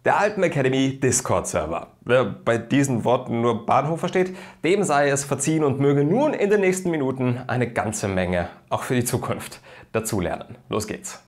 Der Alpen Academy Discord-Server. Wer bei diesen Worten nur Bahnhof versteht, dem sei es verziehen und möge nun in den nächsten Minuten eine ganze Menge, auch für die Zukunft, dazulernen. Los geht's!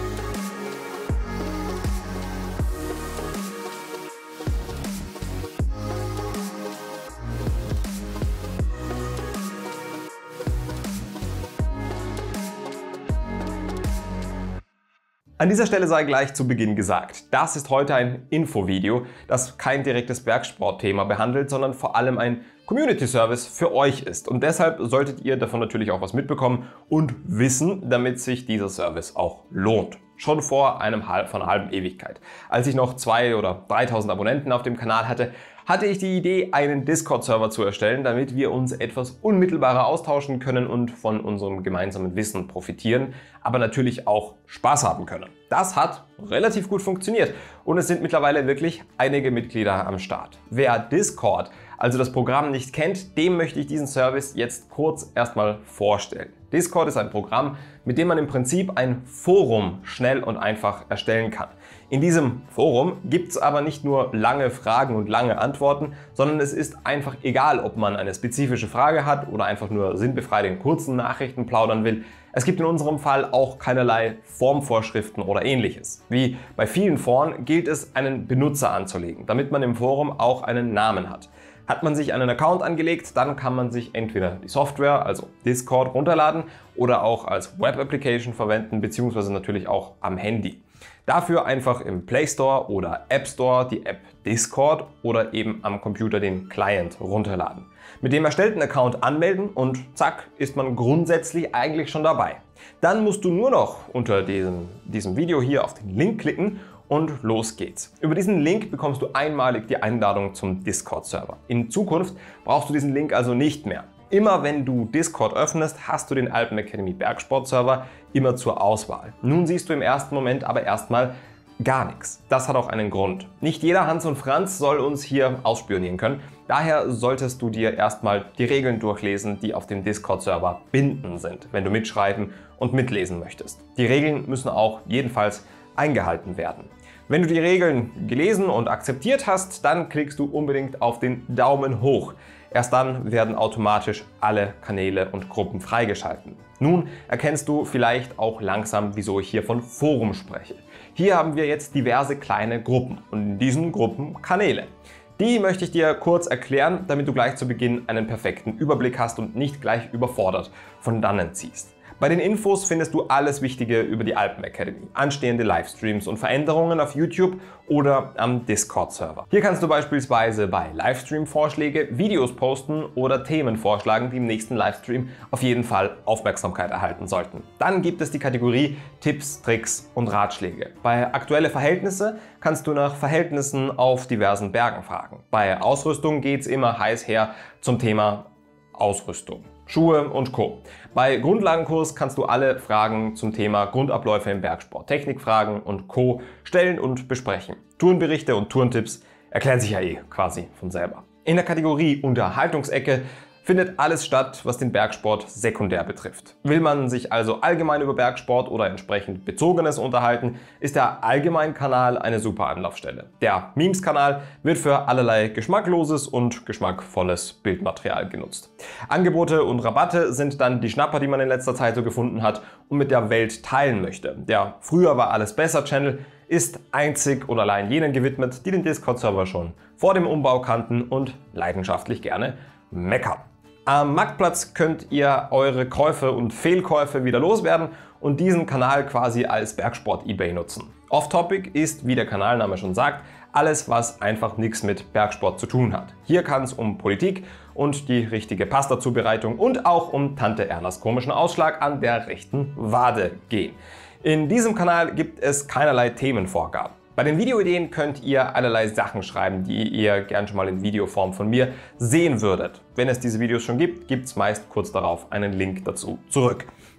An dieser Stelle sei gleich zu Beginn gesagt, das ist heute ein Infovideo, das kein direktes Bergsportthema behandelt, sondern vor allem ein Community-Service für euch ist. Und deshalb solltet ihr davon natürlich auch was mitbekommen und wissen, damit sich dieser Service auch lohnt. Schon vor einer halben Ewigkeit. Als ich noch 2.000 oder 3.000 Abonnenten auf dem Kanal hatte ich die Idee, einen Discord-Server zu erstellen, damit wir uns etwas unmittelbarer austauschen können und von unserem gemeinsamen Wissen profitieren, aber natürlich auch Spaß haben können. Das hat relativ gut funktioniert und es sind mittlerweile wirklich einige Mitglieder am Start. Wer Discord, also das Programm, nicht kennt, dem möchte ich diesen Service jetzt kurz erstmal vorstellen. Discord ist ein Programm, mit dem man im Prinzip ein Forum schnell und einfach erstellen kann. In diesem Forum gibt es aber nicht nur lange Fragen und lange Antworten, sondern es ist einfach egal, ob man eine spezifische Frage hat oder einfach nur sinnbefreit in kurzen Nachrichten plaudern will. Es gibt in unserem Fall auch keinerlei Formvorschriften oder ähnliches. Wie bei vielen Foren gilt es, einen Benutzer anzulegen, damit man im Forum auch einen Namen hat. Hat man sich einen Account angelegt, dann kann man sich entweder die Software, also Discord, runterladen oder auch als Web-Application verwenden, beziehungsweise natürlich auch am Handy. Dafür einfach im Play Store oder App Store die App Discord oder eben am Computer den Client runterladen. Mit dem erstellten Account anmelden und zack, ist man grundsätzlich eigentlich schon dabei. Dann musst du nur noch unter diesem Video hier auf den Link klicken und los geht's. Über diesen Link bekommst du einmalig die Einladung zum Discord-Server. In Zukunft brauchst du diesen Link also nicht mehr. Immer wenn du Discord öffnest, hast du den Alpen Academy Bergsport-Server immer zur Auswahl. Nun siehst du im ersten Moment aber erstmal gar nichts. Das hat auch einen Grund. Nicht jeder Hans und Franz soll uns hier ausspionieren können. Daher solltest du dir erstmal die Regeln durchlesen, die auf dem Discord-Server bindend sind, wenn du mitschreiben und mitlesen möchtest. Die Regeln müssen auch jedenfalls eingehalten werden. Wenn du die Regeln gelesen und akzeptiert hast, dann klickst du unbedingt auf den Daumen hoch. Erst dann werden automatisch alle Kanäle und Gruppen freigeschalten. Nun erkennst du vielleicht auch langsam, wieso ich hier von Forum spreche. Hier haben wir jetzt diverse kleine Gruppen und in diesen Gruppen Kanäle. Die möchte ich dir kurz erklären, damit du gleich zu Beginn einen perfekten Überblick hast und nicht gleich überfordert von dannen ziehst. Bei den Infos findest du alles Wichtige über die Alpen Academy, anstehende Livestreams und Veränderungen auf YouTube oder am Discord-Server. Hier kannst du beispielsweise bei Livestream-Vorschläge Videos posten oder Themen vorschlagen, die im nächsten Livestream auf jeden Fall Aufmerksamkeit erhalten sollten. Dann gibt es die Kategorie Tipps, Tricks und Ratschläge. Bei aktuelle Verhältnisse kannst du nach Verhältnissen auf diversen Bergen fragen. Bei Ausrüstung geht's immer heiß her zum Thema Ausrüstung. Schuhe und Co. Bei Grundlagenkurs kannst du alle Fragen zum Thema Grundabläufe im Bergsport, Technikfragen und Co. stellen und besprechen. Tourenberichte und Tourentipps erklären sich ja quasi von selber. In der Kategorie Unterhaltungsecke findet alles statt, was den Bergsport sekundär betrifft. Will man sich also allgemein über Bergsport oder entsprechend Bezogenes unterhalten, ist der Allgemein-Kanal eine super Anlaufstelle. Der Memes-Kanal wird für allerlei geschmackloses und geschmackvolles Bildmaterial genutzt. Angebote und Rabatte sind dann die Schnapper, die man in letzter Zeit so gefunden hat und mit der Welt teilen möchte. Der Früher war alles besser Channel ist einzig und allein jenen gewidmet, die den Discord-Server schon vor dem Umbau kannten und leidenschaftlich gerne meckern. Am Marktplatz könnt ihr eure Käufe und Fehlkäufe wieder loswerden und diesen Kanal quasi als Bergsport-eBay nutzen. Off-Topic ist, wie der Kanalname schon sagt, alles, was einfach nichts mit Bergsport zu tun hat. Hier kann es um Politik und die richtige Pasta-Zubereitung und auch um Tante Ernas komischen Ausschlag an der rechten Wade gehen. In diesem Kanal gibt es keinerlei Themenvorgaben. Bei den Videoideen könnt ihr allerlei Sachen schreiben, die ihr gern schon mal in Videoform von mir sehen würdet. Wenn es diese Videos schon gibt, gibt es meist kurz darauf einen Link dazu zurück.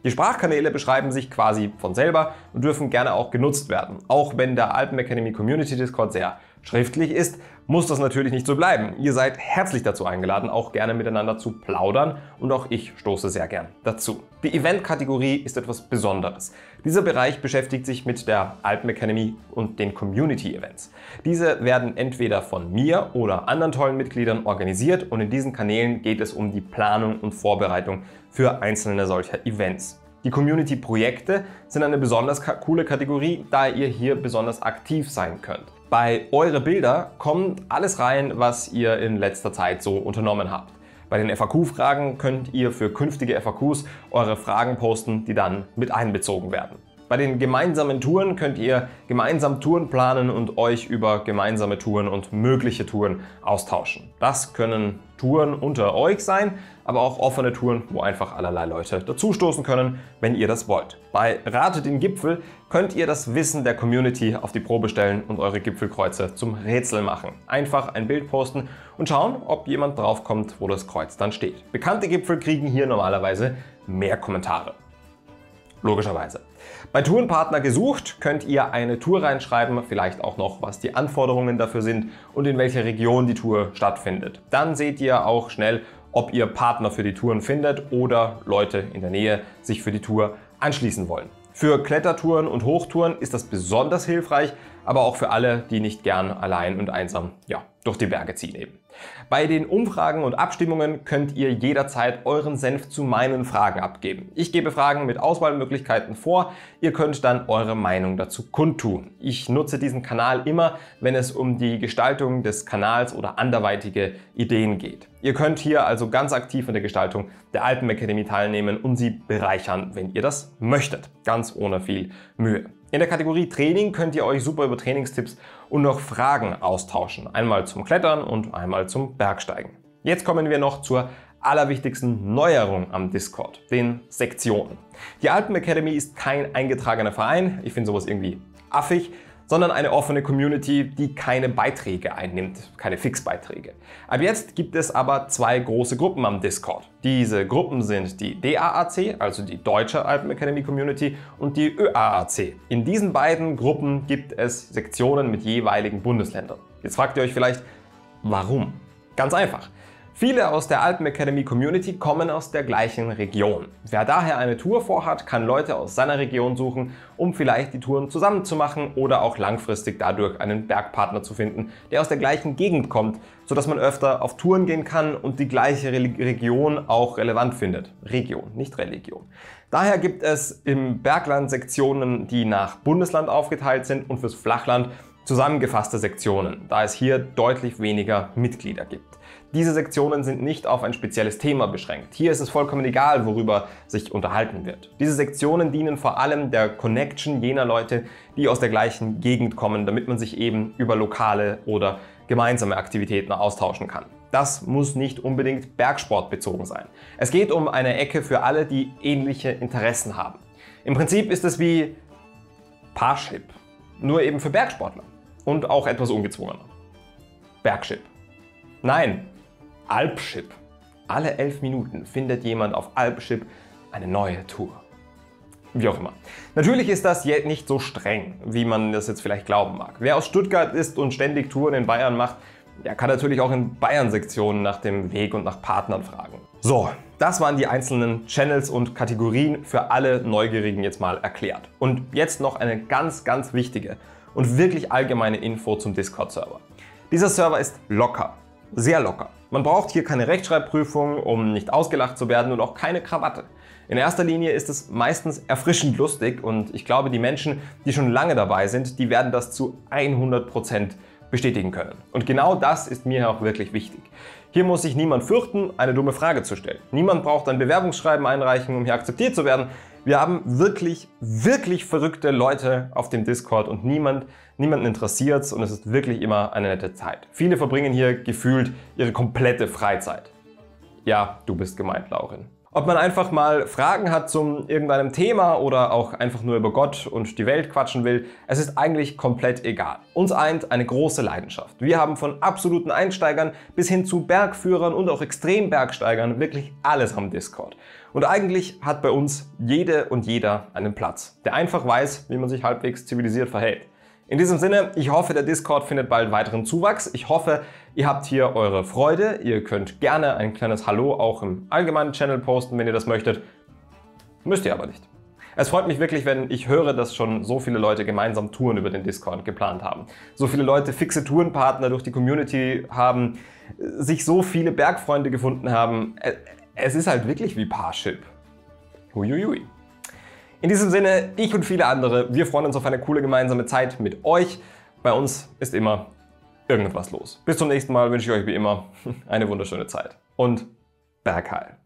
Die Sprachkanäle beschreiben sich quasi von selber und dürfen gerne auch genutzt werden. Auch wenn der Alpen Academy Community Discord sehr schriftlich ist, muss das natürlich nicht so bleiben. Ihr seid herzlich dazu eingeladen, auch gerne miteinander zu plaudern und auch ich stoße sehr gern dazu. Die Event-Kategorie ist etwas Besonderes. Dieser Bereich beschäftigt sich mit der Alpen Academy und den Community-Events. Diese werden entweder von mir oder anderen tollen Mitgliedern organisiert und in diesen Kanälen geht es um die Planung und Vorbereitung für einzelne solcher Events. Die Community-Projekte sind eine besonders coole Kategorie, da ihr hier besonders aktiv sein könnt. Bei eure Bilder kommt alles rein, was ihr in letzter Zeit so unternommen habt. Bei den FAQ-Fragen könnt ihr für künftige FAQs eure Fragen posten, die dann mit einbezogen werden. Bei den gemeinsamen Touren könnt ihr gemeinsam Touren planen und euch über gemeinsame Touren und mögliche Touren austauschen. Das können Touren unter euch sein, aber auch offene Touren, wo einfach allerlei Leute dazustoßen können, wenn ihr das wollt. Bei Rate den Gipfel könnt ihr das Wissen der Community auf die Probe stellen und eure Gipfelkreuze zum Rätsel machen. Einfach ein Bild posten und schauen, ob jemand draufkommt, wo das Kreuz dann steht. Bekannte Gipfel kriegen hier normalerweise mehr Kommentare. Logischerweise. Bei Tourenpartner gesucht könnt ihr eine Tour reinschreiben, vielleicht auch noch, was die Anforderungen dafür sind und in welcher Region die Tour stattfindet. Dann seht ihr auch schnell, ob ihr Partner für die Touren findet oder Leute in der Nähe sich für die Tour anschließen wollen. Für Klettertouren und Hochtouren ist das besonders hilfreich, aber auch für alle, die nicht gern allein und einsam durch die Berge ziehen eben. Bei den Umfragen und Abstimmungen könnt ihr jederzeit euren Senf zu meinen Fragen abgeben. Ich gebe Fragen mit Auswahlmöglichkeiten vor, ihr könnt dann eure Meinung dazu kundtun. Ich nutze diesen Kanal immer, wenn es um die Gestaltung des Kanals oder anderweitige Ideen geht. Ihr könnt hier also ganz aktiv in der Gestaltung der Alpen Academy teilnehmen und sie bereichern, wenn ihr das möchtet. Ganz ohne viel Mühe. In der Kategorie Training könnt ihr euch super über Trainingstipps und noch Fragen austauschen. Einmal zum Klettern und einmal zum Bergsteigen. Jetzt kommen wir noch zur allerwichtigsten Neuerung am Discord, den Sektionen. Die Alpen Academy ist kein eingetragener Verein, ich finde sowas irgendwie affig, sondern eine offene Community, die keine Beiträge einnimmt, keine Fixbeiträge. Ab jetzt gibt es aber zwei große Gruppen am Discord. Diese Gruppen sind die DAAC, also die Deutsche Alpen Academy Community, und die ÖAAC. In diesen beiden Gruppen gibt es Sektionen mit jeweiligen Bundesländern. Jetzt fragt ihr euch vielleicht, warum? Ganz einfach. Viele aus der Alpen Academy Community kommen aus der gleichen Region. Wer daher eine Tour vorhat, kann Leute aus seiner Region suchen, um vielleicht die Touren zusammen zu machen oder auch langfristig dadurch einen Bergpartner zu finden, der aus der gleichen Gegend kommt, sodass man öfter auf Touren gehen kann und die gleiche Region auch relevant findet. Region, nicht Religion. Daher gibt es im Bergland Sektionen, die nach Bundesland aufgeteilt sind und fürs Flachland zusammengefasste Sektionen, da es hier deutlich weniger Mitglieder gibt. Diese Sektionen sind nicht auf ein spezielles Thema beschränkt. Hier ist es vollkommen egal, worüber sich unterhalten wird. Diese Sektionen dienen vor allem der Connection jener Leute, die aus der gleichen Gegend kommen, damit man sich eben über lokale oder gemeinsame Aktivitäten austauschen kann. Das muss nicht unbedingt bergsportbezogen sein. Es geht um eine Ecke für alle, die ähnliche Interessen haben. Im Prinzip ist es wie Parship, nur eben für Bergsportler und auch etwas ungezwungener. Bergship. Nein, Alpship. Alle 11 Minuten findet jemand auf Alpship eine neue Tour. Wie auch immer. Natürlich ist das nicht so streng, wie man das jetzt vielleicht glauben mag. Wer aus Stuttgart ist und ständig Touren in Bayern macht, der kann natürlich auch in Bayern-Sektionen nach dem Weg und nach Partnern fragen. So, das waren die einzelnen Channels und Kategorien für alle Neugierigen jetzt mal erklärt. Und jetzt noch eine ganz, ganz wichtige und wirklich allgemeine Info zum Discord-Server. Dieser Server ist locker. Sehr locker. Man braucht hier keine Rechtschreibprüfung, um nicht ausgelacht zu werden und auch keine Krawatte. In erster Linie ist es meistens erfrischend lustig und ich glaube, die Menschen, die schon lange dabei sind, die werden das zu 100% bestätigen können. Und genau das ist mir auch wirklich wichtig. Hier muss sich niemand fürchten, eine dumme Frage zu stellen. Niemand braucht ein Bewerbungsschreiben einreichen, um hier akzeptiert zu werden. Wir haben wirklich, wirklich verrückte Leute auf dem Discord und niemanden interessiert es und es ist wirklich immer eine nette Zeit. Viele verbringen hier gefühlt ihre komplette Freizeit. Ja, du bist gemeint, Laurin. Ob man einfach mal Fragen hat zum irgendeinem Thema oder auch einfach nur über Gott und die Welt quatschen will, es ist eigentlich komplett egal. Uns eint eine große Leidenschaft. Wir haben von absoluten Einsteigern bis hin zu Bergführern und auch Extrembergsteigern wirklich alles am Discord. Und eigentlich hat bei uns jede und jeder einen Platz, der einfach weiß, wie man sich halbwegs zivilisiert verhält. In diesem Sinne, ich hoffe, der Discord findet bald weiteren Zuwachs. Ich hoffe, ihr habt hier eure Freude. Ihr könnt gerne ein kleines Hallo auch im allgemeinen Channel posten, wenn ihr das möchtet. Müsst ihr aber nicht. Es freut mich wirklich, wenn ich höre, dass schon so viele Leute gemeinsam Touren über den Discord geplant haben. So viele Leute fixe Tourenpartner durch die Community haben, sich so viele Bergfreunde gefunden haben. Es ist halt wirklich wie Parship. Huiuiui. In diesem Sinne, ich und viele andere, wir freuen uns auf eine coole gemeinsame Zeit mit euch. Bei uns ist immer irgendetwas los. Bis zum nächsten Mal wünsche ich euch wie immer eine wunderschöne Zeit und Bergheil.